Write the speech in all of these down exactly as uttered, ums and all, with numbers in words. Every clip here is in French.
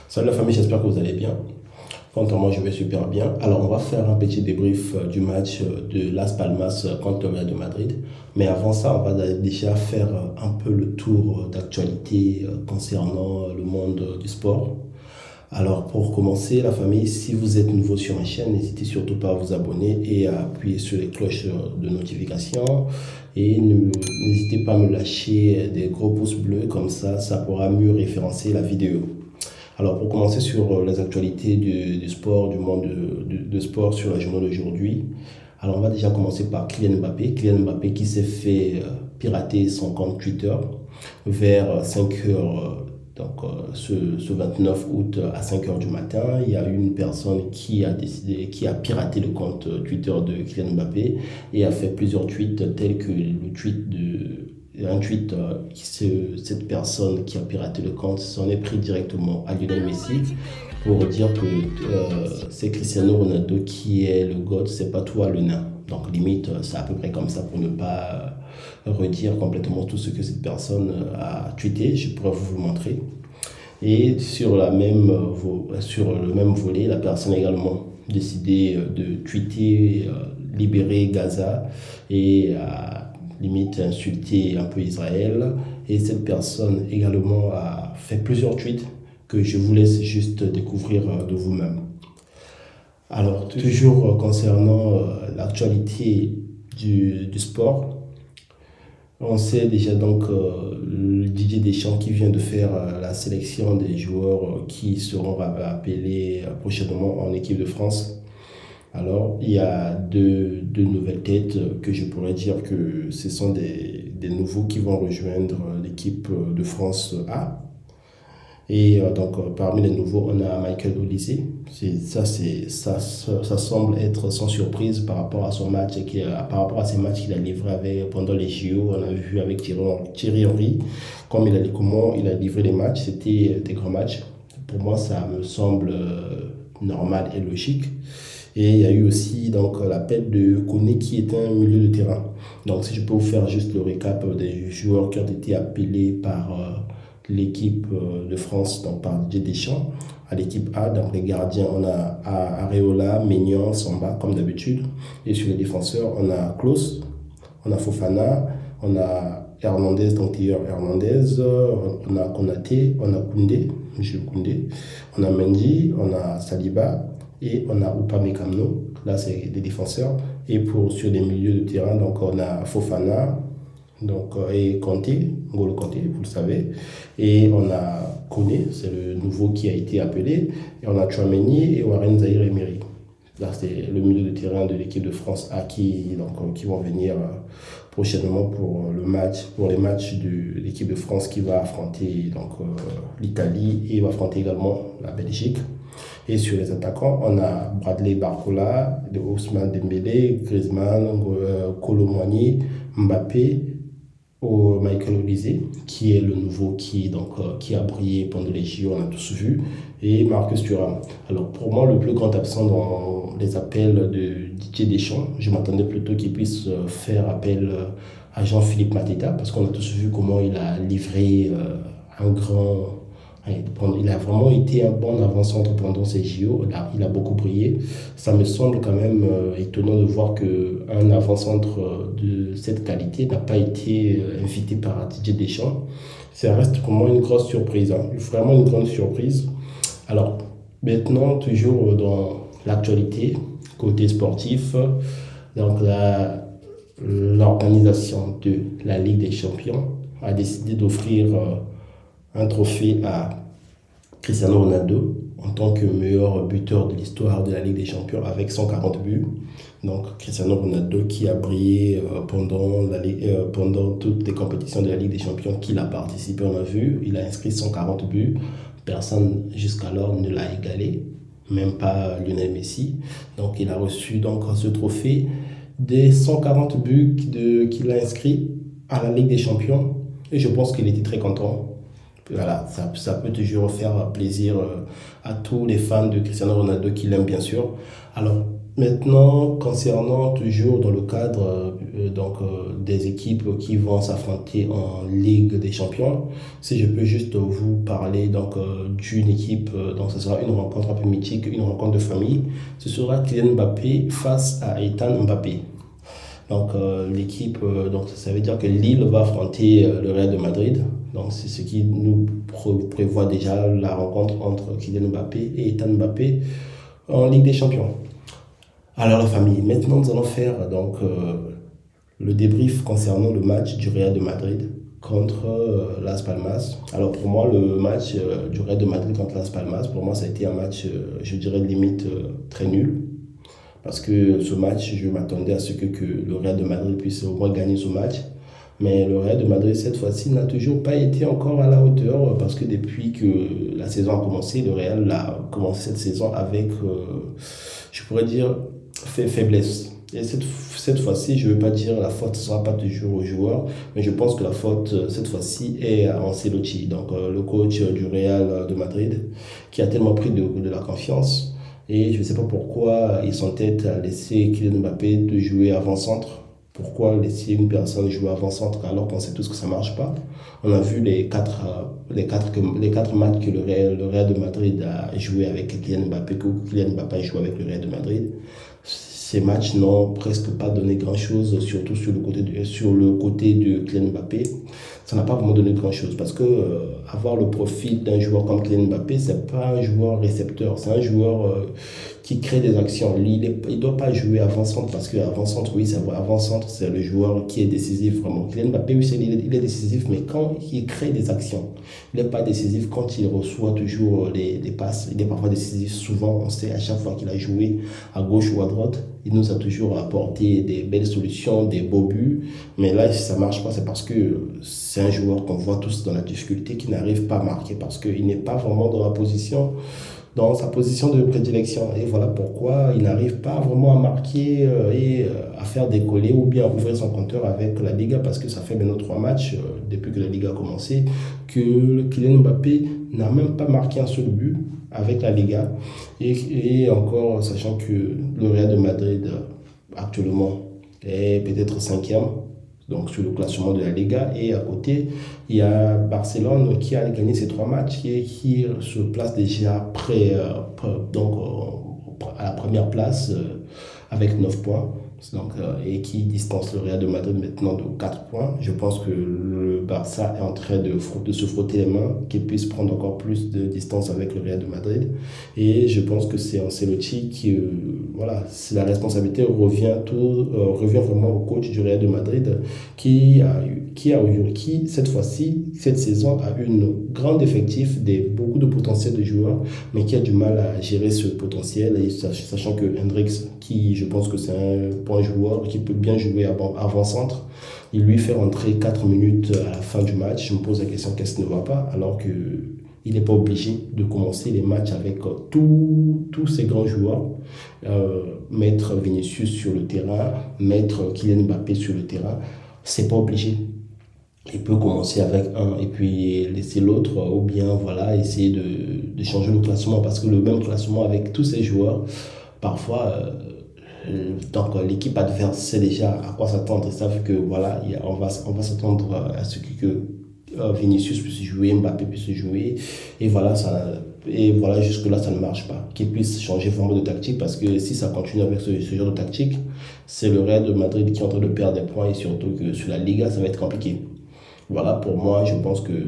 Salut la famille, j'espère que vous allez bien. Quant à moi, je vais super bien. Alors, on va faire un petit débrief euh, du match euh, de Las Palmas euh, contre le Real de Madrid. Mais avant ça, on va da- déjà faire euh, un peu le tour euh, d'actualité euh, concernant euh, le monde euh, du sport. Alors, pour commencer, la famille, si vous êtes nouveau sur ma chaîne, n'hésitez surtout pas à vous abonner et à appuyer sur les cloches euh, de notification. Et ne- n'hésitez pas à me lâcher des gros pouces bleus, comme ça, ça pourra mieux référencer la vidéo. Alors, pour commencer sur euh, les actualités du, du sport, du monde de, de- de sport sur la journée d'aujourd'hui, alors on va déjà commencer par Kylian Mbappé. Kylian Mbappé qui s'est fait euh, pirater son compte Twitter vers cinq heures, euh, donc euh, ce, ce vingt-neuf août à cinq heures du matin. Il y a une personne qui a décidé, qui a piraté le compte Twitter de Kylian Mbappé et a fait plusieurs tweets tels que le tweet de un tweet, euh, qui se- cette personne qui a piraté le compte s'en est pris directement à Lionel Messi pour dire que euh, c'est Cristiano Ronaldo qui est le GOAT, c'est pas toi le nain. Donc limite, euh, c'est à peu près comme ça pour ne pas euh, redire complètement tout ce que cette personne euh, a tweeté. Je pourrais vous le montrer. Et sur, la même, euh, vo- sur le même volet, la personne a également décidé euh, de tweeter euh, libérer Gaza et a limite insulté un peu Israël. Et cette personne également a fait plusieurs tweets que je vous laisse juste découvrir euh, de vous-même. Alors, toujours euh, concernant euh, l'actualité du, du sport, on sait déjà donc euh, le Didier Deschamps qui vient de faire euh, la sélection des joueurs euh, qui seront appelés euh, prochainement en équipe de France. Alors, il y a deux, deux nouvelles têtes euh, que je pourrais dire que ce sont des, des nouveaux qui vont rejoindre euh, l'équipe euh, de France A. Et euh, donc, euh, parmi les nouveaux, on a Michael Olise. C'est, ça, c'est, ça, ça, ça semble être sans surprise par rapport à son match, qui, a- par rapport à ses matchs qu'il a livrés avec, pendant les J O. On a vu avec Thierry, Thierry Henry comme il a, comment il a livré les matchs. C'était des grands matchs. Pour moi, ça me semble euh, normal et logique. Et il y a eu aussi donc l'appel de Koné qui est un milieu de terrain. Donc si je peux vous faire juste le récap des joueurs qui ont été appelés par euh, l'équipe euh, de France, donc par Didier Deschamps. À l'équipe A, donc les gardiens, on a Areola, Maignan, Samba, comme d'habitude. Et sur les défenseurs, on a Klose, on a Fofana, on a Hernandez, donc Théo Hernandez, on a Konaté, on a Koundé, Michel Koundé, on a Mendy, on a Saliba et on a Upamecano. Là, c'est des défenseurs. Et pour sur les milieux de terrain, donc on a Fofana, donc, euh, et Kanté, N'Golo Kanté, vous le savez. Et on a Koné, c'est le nouveau qui a été appelé. Et on a Tchouaméni et Warren Zahir Emery. Là, c'est le milieu de terrain de l'équipe de France A qui, donc, euh, qui vont venir euh, prochainement pour, euh, le match, pour les matchs de l'équipe de France qui va affronter donc, euh, l'Italie et va affronter également la Belgique. Et sur les attaquants, on a Bradley Barcola, de Ousmane Dembélé, Griezmann, euh, Kolo Muani, Mbappé, au Michael Olise, qui est le nouveau qui, donc, euh, qui a brillé pendant les J O, on a tous vu, et Marcus Thuram. Alors pour moi, le plus grand absent dans les appels de Didier Deschamps, je m'attendais plutôt qu'il puisse euh, faire appel euh, à Jean-Philippe Mateta, parce qu'on a tous vu comment il a livré euh, un grand... Il a vraiment été un bon avant-centre pendant ces J O. Il a, il a beaucoup brillé. Ça me semble quand même euh, étonnant de voir qu'un avant-centre euh, de cette qualité n'a pas été euh, invité par Didier Deschamps. Ça reste pour moi une grosse surprise, hein. Vraiment une grande surprise. Alors, maintenant, toujours dans l'actualité, côté sportif, donc la- l'organisation de la Ligue des Champions a décidé d'offrir euh, un trophée à Cristiano Ronaldo en tant que meilleur buteur de l'histoire de la Ligue des Champions avec cent quarante buts. Donc Cristiano Ronaldo qui a brillé euh, pendant, la, euh, pendant toutes les compétitions de la Ligue des Champions qu'il a participé, on a vu, il a inscrit cent quarante buts. Personne jusqu'alors ne l'a égalé, même pas Lionel Messi. Donc il a reçu donc ce trophée des cent quarante buts de- qu'il a inscrits à la Ligue des Champions. Et je pense qu'il était très content. Voilà, ça, ça peut toujours faire plaisir euh, à tous les fans de Cristiano Ronaldo qui l'aiment bien sûr. Alors, Maintenant, concernant toujours dans le cadre euh, donc, euh, des équipes qui vont s'affronter en Ligue des Champions, si je peux juste vous parler donc euh, d'une équipe, euh, donc ce sera une rencontre un peu mythique, une rencontre de famille. Ce sera Kylian Mbappé face à Ethan Mbappé. Donc euh, l'équipe, euh, donc ça veut dire que Lille va affronter euh, le Real de Madrid. Donc c'est ce qui nous pr- prévoit déjà la rencontre entre Kylian Mbappé et Ethan Mbappé en Ligue des Champions. Alors la famille, maintenant nous allons faire donc euh, le débrief concernant le match du Real de Madrid contre euh, Las Palmas. Alors pour moi le match euh, du Real de Madrid contre Las Palmas, pour moi ça a été un match, euh, je dirais limite euh, très nul. Parce que ce match, je m'attendais à ce que, que le Real de Madrid puisse au moins gagner ce match. Mais le Real de Madrid, cette fois-ci, n'a toujours pas été encore à la hauteur parce que depuis que la saison a commencé, le Real a commencé cette saison avec, euh, je pourrais dire, fait faiblesse. Et cette, cette fois-ci, je ne veux pas dire la faute ne sera pas toujours aux joueurs, mais je pense que la faute, cette fois-ci, est à Ancelotti, donc euh, le coach du Real de Madrid, qui a tellement pris de, de la confiance. Et je ne sais pas pourquoi ils s'entêtent à laisser Kylian Mbappé de jouer avant-centre. Pourquoi laisser une personne jouer avant-centre alors qu'on sait tous que ça ne marche pas? On a vu les quatre, euh, les quatre, que- les quatre matchs que le Real, le Real de Madrid a joué avec Kylian Mbappé, que Kylian Mbappé a joué avec le Real de Madrid. Ces matchs n'ont presque pas donné grand-chose, surtout sur le côté de, sur le côté de Kylian Mbappé. Ça n'a pas vraiment donné grand-chose parce que euh, avoir le profil d'un joueur comme Kylian Mbappé, c'est pas un joueur récepteur, c'est un joueur euh, qui crée des actions. Il ne doit pas jouer avant-centre parce que avant-centre, oui, c'est vrai, avant-centre, c'est le joueur qui est décisif vraiment. Kylian Mbappé, oui, c'est- il est, il est décisif, mais quand il crée des actions, il n'est pas décisif quand il reçoit toujours les, les passes. Il est parfois décisif, souvent, on sait à chaque fois qu'il a joué à gauche ou à droite. Il nous a toujours apporté des belles solutions, des beaux buts. Mais là, si ça ne marche pas, c'est parce que c'est un joueur qu'on voit tous dans la difficulté qui n'arrive pas à marquer parce qu'il n'est pas vraiment dans la position, dans sa position de prédilection. Et voilà pourquoi il n'arrive pas vraiment à marquer euh, et euh, à faire décoller ou bien à ouvrir son compteur avec la Liga parce que ça fait maintenant trois matchs euh, depuis que la Liga a commencé que le Kylian Mbappé n'a même pas marqué un seul but avec la Liga. Et, et encore, sachant que le Real de Madrid euh, actuellement est peut-être cinquième, donc sur le classement de la Liga. Et à côté, il y a Barcelone qui a gagné ses trois matchs et qui se place déjà près, euh, près- donc, euh, à la première place euh, avec neuf points. Donc, euh, et qui distance le Real de Madrid maintenant de quatre points. Je pense que le Barça est en train de, frot- de se frotter les mains, qu'il puisse prendre encore plus de distance avec le Real de Madrid. Et je pense que c'est Ancelotti qui, euh, voilà, c'est la responsabilité revient, tout, euh, revient vraiment au coach du Real de Madrid qui a, eu- qui a eu, qui cette fois-ci, cette saison, a eu un grand effectif, des, beaucoup de potentiel de joueurs, mais qui a du mal à gérer ce potentiel, et sach- sachant que Hendrix, qui je pense que c'est un bon joueur, qui peut bien jouer avant- avant-centre, il lui fait rentrer quatre minutes à la fin du match. Je me pose la question, qu'est-ce qui ne va pas, alors que il n'est pas obligé de commencer les matchs avec euh, tous tous ces grands joueurs, euh, mettre Vinicius sur le terrain, mettre Kylian Mbappé sur le terrain, c'est pas obligé. Il peut commencer avec un et puis laisser l'autre, ou bien voilà, essayer de, de changer le classement parce que le même classement avec tous ces joueurs, parfois, euh, euh, donc euh, l'équipe adverse sait déjà à quoi s'attendre. Ils savent que voilà, il y a- on va, on va s'attendre à ce que, que euh, Vinicius puisse jouer, Mbappé puisse jouer, et voilà, ça, et voilà, jusque-là, ça ne marche pas. Qu'ils puissent changer vraiment de tactique parce que si ça continue avec ce, ce genre de tactique, c'est le Real de Madrid qui est en train de perdre des points et surtout que sur la Liga, ça va être compliqué. Voilà, pour moi, je pense que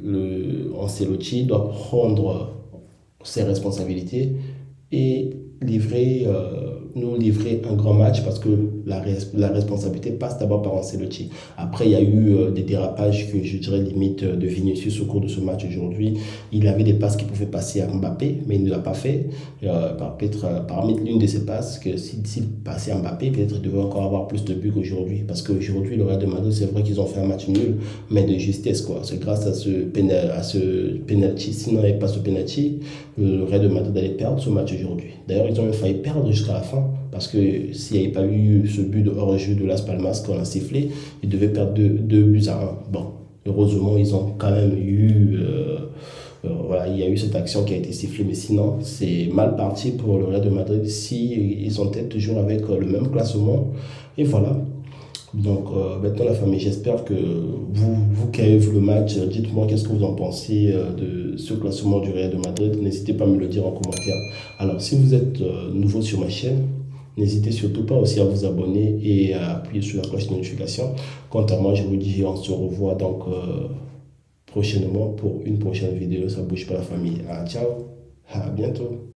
le Ancelotti doit prendre ses responsabilités et livrer, euh, nous livrer un grand match parce que la, res- la responsabilité passe d'abord par Ancelotti. Après, il y a eu euh, des dérapages que je dirais limite euh, de Vinicius au cours de ce match aujourd'hui. Il avait des passes qui pouvaient passer à Mbappé, mais il ne l'a pas fait. Euh, par, peut-être, euh, parmi l'une de ces passes, que s'il s'il passait à Mbappé, peut-être il devait encore avoir plus de buts qu'aujourd'hui. Parce qu'aujourd'hui, le Real de Madrid, c'est vrai qu'ils ont fait un match nul, mais de justesse, quoi. C'est grâce à ce, pénal, à ce penalty. S'il n'y avait pas ce penalty, le Real de Madrid allait perdre ce match aujourd'hui. D'ailleurs, ils ont même failli perdre jusqu'à la fin parce que s'il n'y avait pas eu ce but de hors-jeu de Las Palmas qu'on a sifflé, ils devaient perdre deux, deux buts à un. Bon, heureusement, ils ont quand même eu euh, euh, voilà, il y a eu cette action qui a été sifflée, mais sinon, c'est mal parti pour le Real de Madrid si ils sont peut-être toujours avec euh, le même classement. Et voilà. Donc, euh, maintenant, la famille, j'espère que vous, vous qui avez vu le match, euh, dites-moi qu'est-ce que vous en pensez euh, de ce classement du Real de Madrid. N'hésitez pas à me le dire en commentaire. Alors, si vous êtes euh, nouveau sur ma chaîne, n'hésitez surtout pas aussi à vous abonner et à appuyer sur la cloche de notification. Quant à moi, je vous dis, on se revoit donc euh, prochainement pour une prochaine vidéo. Ça bouge pas la famille. Ah, ciao, à bientôt.